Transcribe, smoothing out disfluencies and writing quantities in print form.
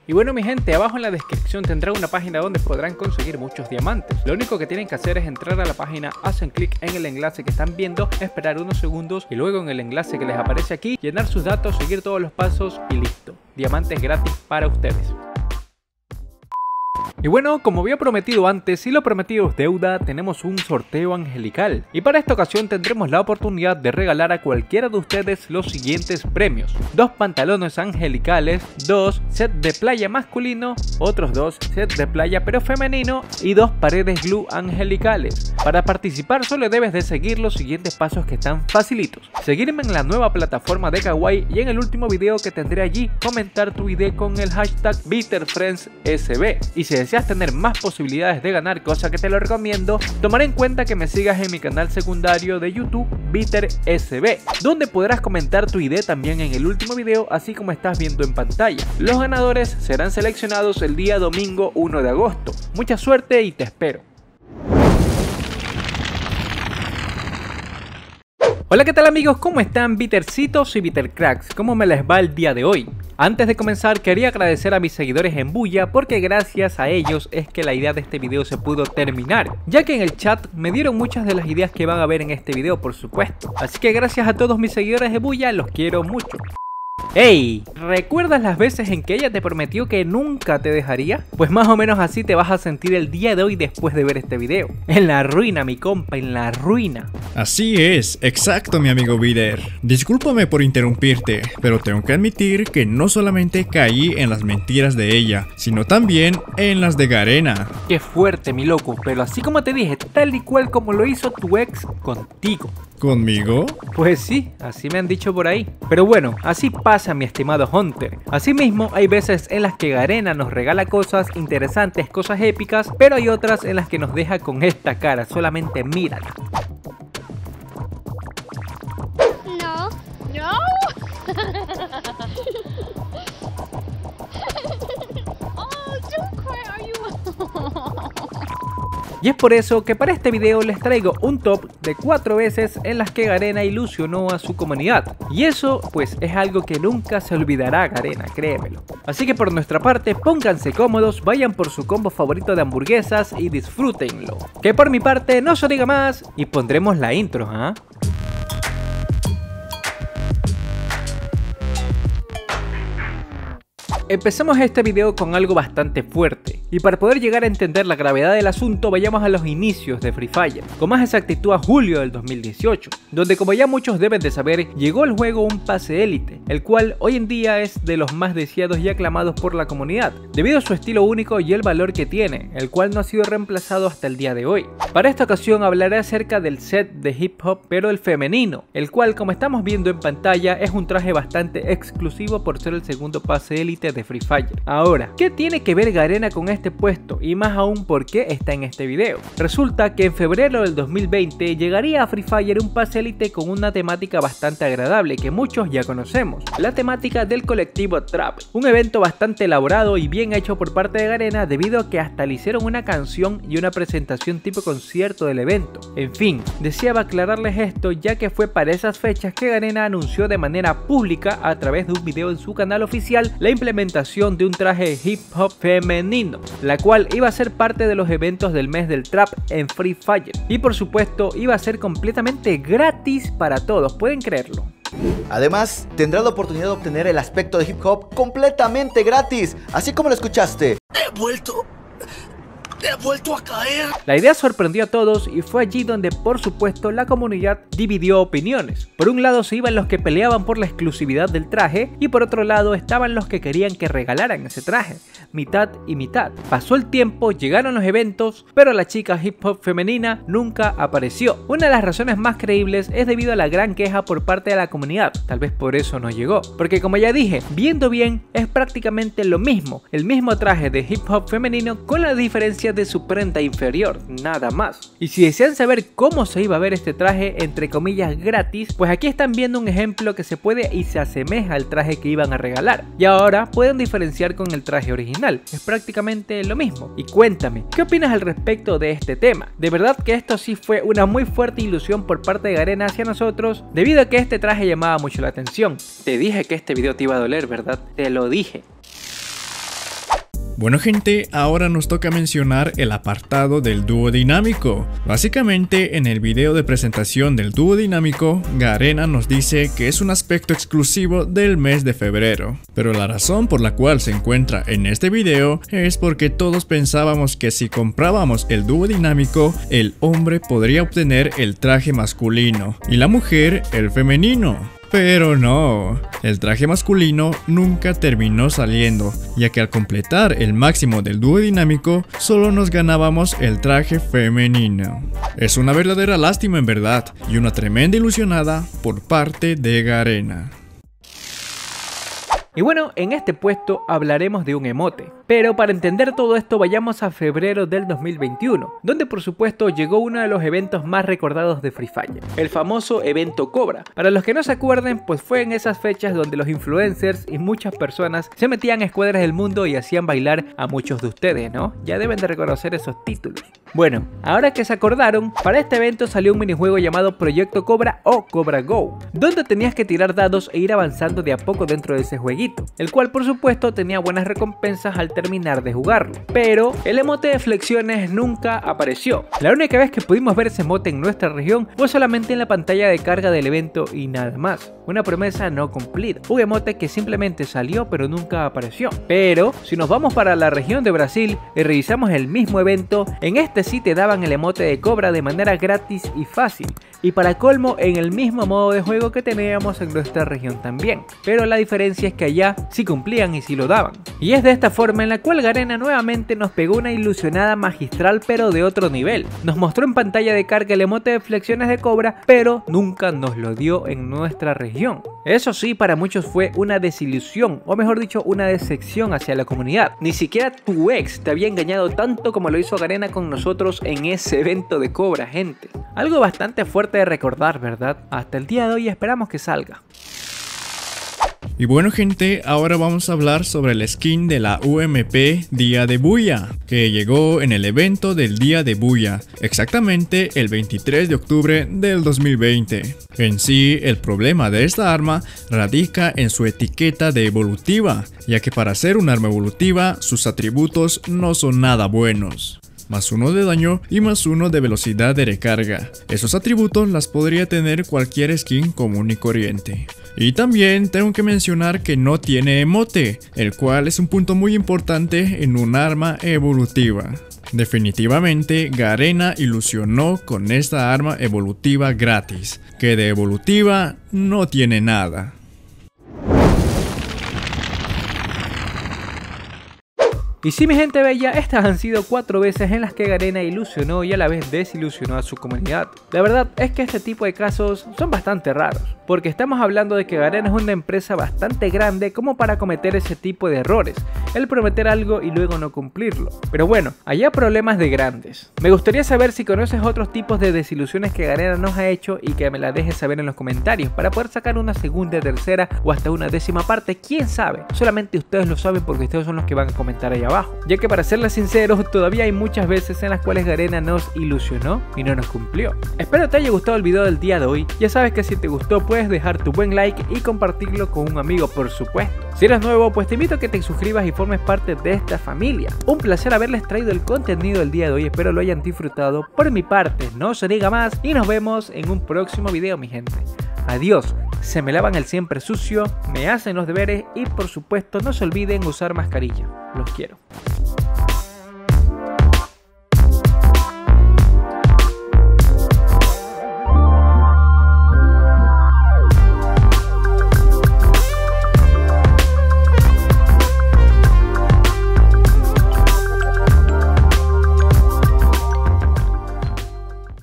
Y bueno mi gente, abajo en la descripción tendrá una página donde podrán conseguir muchos diamantes. Lo único que tienen que hacer es entrar a la página, hacen clic en el enlace que están viendo, esperar unos segundos y luego en el enlace que les aparece aquí, llenar sus datos, seguir todos los pasos y listo. Diamantes gratis para ustedes. Y bueno, como había prometido antes, y lo prometido es deuda, tenemos un sorteo angelical. Y para esta ocasión tendremos la oportunidad de regalar a cualquiera de ustedes los siguientes premios: 2 pantalones angelicales, 2 sets de playa masculino, otros 2 sets de playa pero femenino y 2 paredes glue angelicales. Para participar solo debes de seguir los siguientes pasos que están facilitos: seguirme en la nueva plataforma de Kawaii y en el último video que tendré allí, comentar tu ID con el hashtag BitterFriendsSB. Y si deseas tener más posibilidades de ganar, cosa que te lo recomiendo, tomar en cuenta que me sigas en mi canal secundario de YouTube BitterSB, donde podrás comentar tu ID también en el último video, así como estás viendo en pantalla. Los ganadores serán seleccionados el día domingo 1 de agosto. Mucha suerte y te espero. Hola, ¿qué tal amigos? ¿Cómo están Bittercitos y Bittercracks? ¿Cómo me les va el día de hoy? Antes de comenzar quería agradecer a mis seguidores en Bulla, porque gracias a ellos es que la idea de este video se pudo terminar, ya que en el chat me dieron muchas de las ideas que van a ver en este video, por supuesto. Así que gracias a todos mis seguidores de Bulla, los quiero mucho. ¡Ey! ¿Recuerdas las veces en que ella te prometió que nunca te dejaría? Pues más o menos así te vas a sentir el día de hoy después de ver este video. En la ruina, mi compa, en la ruina. Así es, exacto mi amigo Bitter. Discúlpame por interrumpirte, pero tengo que admitir que no solamente caí en las mentiras de ella, sino también en las de Garena. Qué fuerte, mi loco, pero así como te dije, tal y cual como lo hizo tu ex contigo. ¿Conmigo? Pues sí, así me han dicho por ahí. Pero bueno, así pasa mi estimado Hunter. Asimismo, hay veces en las que Garena nos regala cosas interesantes, cosas épicas, pero hay otras en las que nos deja con esta cara, solamente mírala. No. No. Oh, don't cry, are you? Y es por eso que para este video les traigo un top de 4 veces en las que Garena ilusionó a su comunidad. Y eso pues es algo que nunca se olvidará Garena, créemelo. Así que por nuestra parte pónganse cómodos, vayan por su combo favorito de hamburguesas y disfrútenlo. Que por mi parte no se diga más y pondremos la intro, ¿ah? Empecemos este video con algo bastante fuerte, y para poder llegar a entender la gravedad del asunto vayamos a los inicios de Free Fire, con más exactitud a julio del 2018, donde como ya muchos deben de saber, llegó al juego un pase élite, el cual hoy en día es de los más deseados y aclamados por la comunidad, debido a su estilo único y el valor que tiene, el cual no ha sido reemplazado hasta el día de hoy. Para esta ocasión hablaré acerca del set de hip hop, pero el femenino, el cual como estamos viendo en pantalla es un traje bastante exclusivo por ser el segundo pase élite de Free Fire. Ahora, ¿qué tiene que ver Garena con este puesto? Y más aún, ¿por qué está en este video? Resulta que en febrero del 2020 llegaría a Free Fire un pase élite con una temática bastante agradable que muchos ya conocemos, la temática del colectivo Trap, un evento bastante elaborado y bien hecho por parte de Garena, debido a que hasta le hicieron una canción y una presentación tipo concierto del evento. En fin, deseaba aclararles esto, ya que fue para esas fechas que Garena anunció de manera pública a través de un video en su canal oficial la implementación de un traje hip hop femenino, la cual iba a ser parte de los eventos del mes del trap en Free Fire, y por supuesto iba a ser completamente gratis para todos, ¿pueden creerlo? Además, tendrás la oportunidad de obtener el aspecto de hip hop completamente gratis, así como lo escuchaste. He vuelto a caer. La idea sorprendió a todos y fue allí donde por supuesto la comunidad dividió opiniones. Por un lado se iban los que peleaban por la exclusividad del traje y por otro lado estaban los que querían que regalaran ese traje, mitad y mitad. Pasó el tiempo, llegaron los eventos, pero la chica hip hop femenina nunca apareció. Una de las razones más creíbles es debido a la gran queja por parte de la comunidad, tal vez por eso no llegó, porque como ya dije, viendo bien es prácticamente lo mismo, el mismo traje de hip hop femenino con la diferencia de su prenda inferior, nada más. Y si desean saber cómo se iba a ver este traje entre comillas gratis, pues aquí están viendo un ejemplo que se puede y se asemeja al traje que iban a regalar. Y ahora pueden diferenciar con el traje original, es prácticamente lo mismo. Y cuéntame, ¿qué opinas al respecto de este tema? De verdad que esto sí fue una muy fuerte ilusión por parte de Garena hacia nosotros, debido a que este traje llamaba mucho la atención. Te dije que este video te iba a doler, ¿verdad? Te lo dije. Bueno gente, ahora nos toca mencionar el apartado del dúo dinámico. Básicamente en el video de presentación del dúo dinámico, Garena nos dice que es un aspecto exclusivo del mes de febrero. Pero la razón por la cual se encuentra en este video es porque todos pensábamos que si comprábamos el dúo dinámico, el hombre podría obtener el traje masculino y la mujer el femenino. Pero no, el traje masculino nunca terminó saliendo, ya que al completar el máximo del dúo dinámico, solo nos ganábamos el traje femenino. Es una verdadera lástima en verdad, y una tremenda ilusionada por parte de Garena. Y bueno, en este puesto hablaremos de un emote. Pero para entender todo esto vayamos a febrero del 2021, donde por supuesto llegó uno de los eventos más recordados de Free Fire, el famoso evento Cobra. Para los que no se acuerden, pues fue en esas fechas donde los influencers y muchas personas se metían a escuadras del mundo y hacían bailar a muchos de ustedes, ¿no? Ya deben de reconocer esos títulos. Bueno, ahora que se acordaron, para este evento salió un minijuego llamado Proyecto Cobra o Cobra Go, donde tenías que tirar dados e ir avanzando de a poco dentro de ese jueguito, el cual por supuesto tenía buenas recompensas al terminar de jugarlo, pero el emote de flexiones nunca apareció. La única vez que pudimos ver ese emote en nuestra región fue solamente en la pantalla de carga del evento y nada más, una promesa no cumplida, un emote que simplemente salió pero nunca apareció. Pero si nos vamos para la región de Brasil y revisamos el mismo evento, en este sí te daban el emote de Cobra de manera gratis y fácil, y para colmo en el mismo modo de juego que teníamos en nuestra región también, pero la diferencia es que allá sí cumplían y sí lo daban. Y es de esta forma en la cual Garena nuevamente nos pegó una ilusionada magistral pero de otro nivel. Nos mostró en pantalla de carga el emote de flexiones de Cobra, pero nunca nos lo dio en nuestra región. Eso sí, para muchos fue una desilusión, o mejor dicho, una decepción hacia la comunidad. Ni siquiera tu ex te había engañado tanto como lo hizo Garena con nosotros en ese evento de Cobra, gente. Algo bastante fuerte de recordar, ¿verdad? Hasta el día de hoy esperamos que salga. Y bueno gente, ahora vamos a hablar sobre el skin de la UMP Día de Bulla, que llegó en el evento del Día de Bulla, exactamente el 23 de octubre del 2020. En sí, el problema de esta arma radica en su etiqueta de evolutiva, ya que para ser un arma evolutiva, sus atributos no son nada buenos. +1 de daño y +1 de velocidad de recarga. Esos atributos las podría tener cualquier skin común y corriente. Y también tengo que mencionar que no tiene emote, el cual es un punto muy importante en un arma evolutiva. Definitivamente Garena ilusionó con esta arma evolutiva gratis, que de evolutiva no tiene nada. Y sí, mi gente bella, estas han sido 4 veces en las que Garena ilusionó y a la vez desilusionó a su comunidad. La verdad es que este tipo de casos son bastante raros, porque estamos hablando de que Garena es una empresa bastante grande como para cometer ese tipo de errores, el prometer algo y luego no cumplirlo. Pero bueno, allá problemas de grandes. Me gustaría saber si conoces otros tipos de desilusiones que Garena nos ha hecho y que me la dejes saber en los comentarios para poder sacar una segunda, tercera o hasta una 10ª parte, quién sabe. Solamente ustedes lo saben porque ustedes son los que van a comentar allá abajo, ya que para serles sinceros todavía hay muchas veces en las cuales Garena nos ilusionó y no nos cumplió. Espero te haya gustado el video del día de hoy. Ya sabes que si te gustó puedes dejar tu buen like y compartirlo con un amigo, por supuesto. Si eres nuevo, pues te invito a que te suscribas y formes parte de esta familia. Un placer haberles traído el contenido del día de hoy, espero lo hayan disfrutado. Por mi parte no se diga más y nos vemos en un próximo video, mi gente. Adiós, se me lavan el siempre sucio, me hacen los deberes y por supuesto no se olviden usar mascarilla. Los quiero.